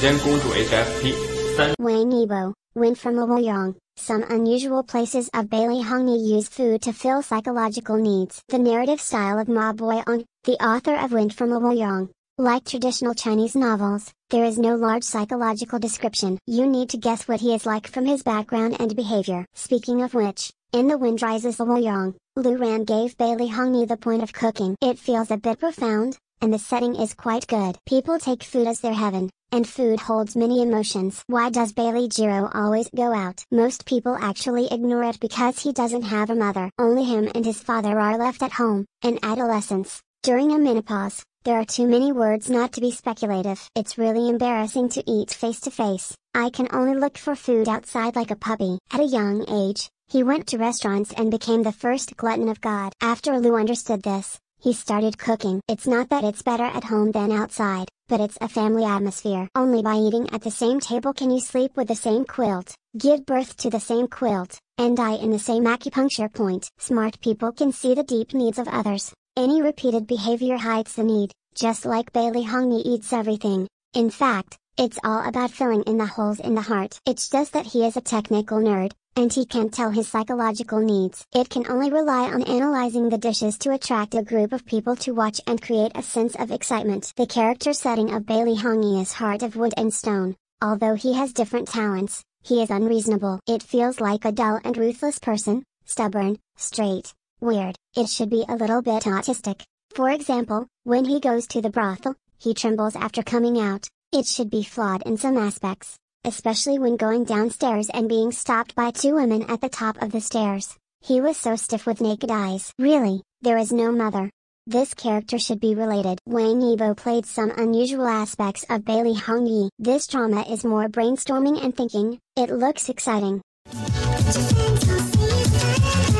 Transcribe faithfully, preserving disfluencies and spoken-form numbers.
间公主 H F P 三 Wangyibo, Wind from Luoyang. Some unusual places of Baili Hongyi use food to fill psychological needs. The narrative style of Ma Boyong, the author of Wind from Luoyang. Like traditional Chinese novels, there is no large psychological description. You need to guess what he is like from his background and behavior. Speaking of which, in the Wind Rises Luoyang, Liu Ran gave Baili Hongyi the point of cooking. It feels a bit profound, and the setting is quite good. People take food as their heaven, and food holds many emotions. Why does Baili Jiro always go out? Most people actually ignore it because he doesn't have a mother. Only him and his father are left at home. In adolescence, during a menopause, there are too many words not to be speculative. It's really embarrassing to eat face to face. I can only look for food outside like a puppy. At a young age, he went to restaurants and became the first glutton of God. After Liu understood this, he started cooking. It's not that it's better at home than outside, but it's a family atmosphere. Only by eating at the same table can you sleep with the same quilt, give birth to the same quilt, and die in the same acupuncture point. Smart people can see the deep needs of others. Any repeated behavior hides the need, just like Baili Hongyi eats everything. In fact, it's all about filling in the holes in the heart. It's just that he is a technical nerd, and he can't tell his psychological needs. It can only rely on analyzing the dishes to attract a group of people to watch and create a sense of excitement. The character setting of Baili Hongyi is heart of wood and stone. Although he has different talents, he is unreasonable. It feels like a dull and ruthless person, stubborn, straight, weird. It should be a little bit autistic. For example, when he goes to the brothel, he trembles after coming out. It should be flawed in some aspects, especially when going downstairs and being stopped by two women at the top of the stairs. He was so stiff with naked eyes. Really, there is no mother. This character should be related. Wang Yibo played some unusual aspects of Baili Hongyi. This drama is more brainstorming and thinking. It looks exciting.